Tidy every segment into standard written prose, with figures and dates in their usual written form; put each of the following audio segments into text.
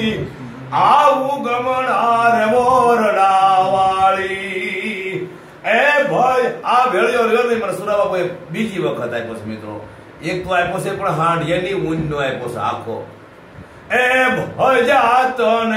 આવું ગમણાર મોરડાવાળી એ ભાઈ આ ભેળિયો રહ્યો નહીં મને સુરા બાપુએ બીજી વખત આપ્યો છે મિત્રો એક તો આપ્યો છે પણ હાંડિયાની ઊંઘનો આપ્યો છે આખો એ ભજાતન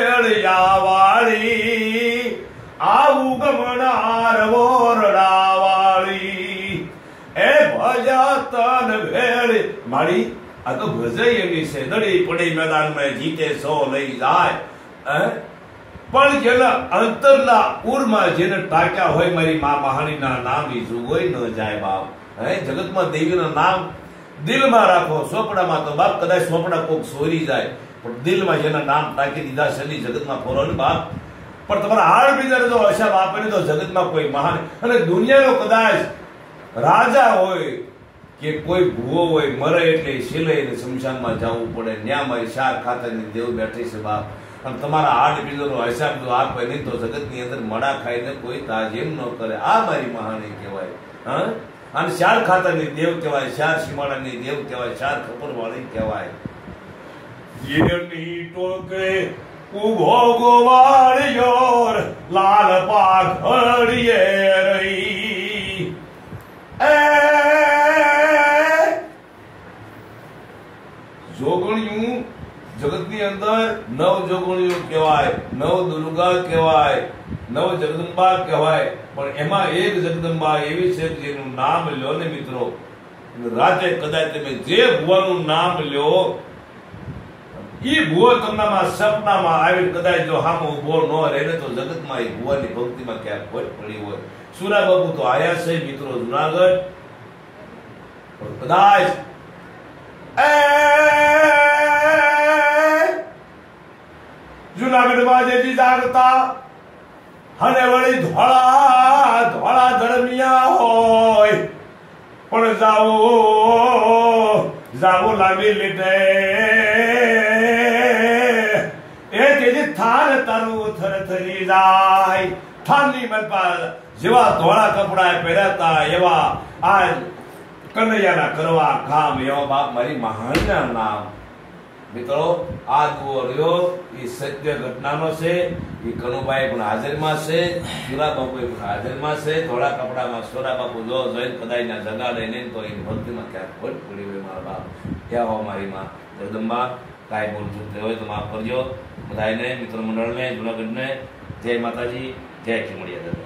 ભેળિયાવાળી આવું ગમણાર મોરડાવાળી એ ભજાતન ભેળી મારી આ તો ભજઈ એવી છે દડી પડી મેદાનમાં જીતે સો લઈ જાય પણ જેના અંતરના ઉરમાં જેને ટાક્યા હોય મારી મા મહાણીના નામ લીધું હોય ન જાય બાપ જગતમાં દેવીના નામ દિલમાં રાખો સોપડામાં તો બાપ કદાચ સોપડા કોક સોરી જાય પણ દિલમાં જેના નામ ટાંકી દીધા છે જગતમાં ફોરો ને બાપ પણ તમારા હાડ બીજા જો અશાપ આપે ને તો જગતમાં કોઈ મહાન અને દુનિયાનો કદાચ રાજા હોય કે કોઈ ભૂવો હોય મરે એટલે સિલાઈને શમશાનમાં જવું પડે ન્યામાં શાર ખાતરની દેવ બેઠી છે બાપ અને તમારા હાડ બીજોનો હિસાબ જો આપે નહીં તો જગતની અંદર મડા ખાઈને કોઈ તાજીમ ન કરે આ મારી મહાની કહેવાય હા અને શાર ખાતરની દેવ કહેવાય શાર સીમાડાની દેવ કહેવાય શાર ખપરવાળી કહેવાય જેની ટોકે ઉભો ગોવાળિયો લાલ પાઘડીએ રહી જોગણિયું જગતની અંદર નવ જોગણિયું કહેવાય નવ દુર્ગા કહેવાય નવ જગદંબા કહેવાય પણ એમાં એક જગદંબા એવી છે જેનું નામ લ્યો ને મિત્રો રાતે કદાચ તમે જે ભુવાનું નામ લ્યો ઈ ભુવો તમારામાં સપનામાં આવીને કદાચ જો હામો ઉભો ન રહે ને તો જગતમાં એ ભુવાની ભક્તિમાં ક્યાંક ખોટ પડી હોય સુરા બાપુ તો આયા છે મિત્રો જુનાગઢ પણ કદાચ જુનાગઢમાં જેથી જાગતા અને વળી ધોળા ધોળા ધર્મિયા હોય પણ જાવો લાવી લીધે એ તેથી થાર તારું થરથરી જાય થારની મનપા જેવા ધોળા કપડા પહેરાતા એવા આ કનૈયાના કરવા કામ એવા બાપ મારી મહાનના નામ મિત્રો આ દુઓ રહ્યો એ સત્ય ઘટનાનો છે એ કનુભાઈ પણ હાજરમાં છે સુરા બાપુ પણ હાજરમાં છે થોડા કપડામાં સોરા બાપુ જો જોઈને કદાચ ના જગાડે નહીં તો એની ભક્તિમાં ક્યાંક ખોટ પડી હોય મારા બાપ ક્યાં હો મારી માં જગદંબા કાંઈ બોલતું હોય તો માફ કરજો બધાને મિત્ર મંડળને જુનાગઢને જય માતાજી જય ખીમડિયા.